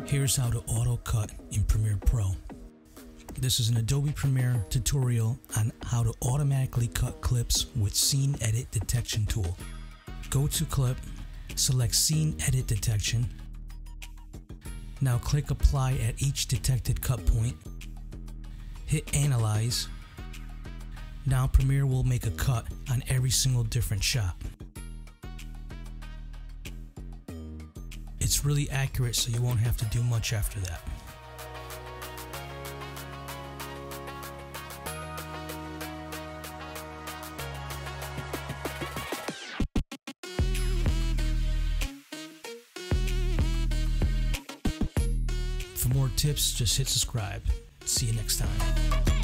Here's how to auto cut in Premiere Pro. This is an Adobe Premiere tutorial on how to automatically cut clips with Scene Edit Detection tool. Go to Clip, select Scene Edit Detection. Now click Apply at each detected cut point. Hit Analyze. Now Premiere will make a cut on every single different shot. It's really accurate, so you won't have to do much after that. For more tips, just hit subscribe. See you next time.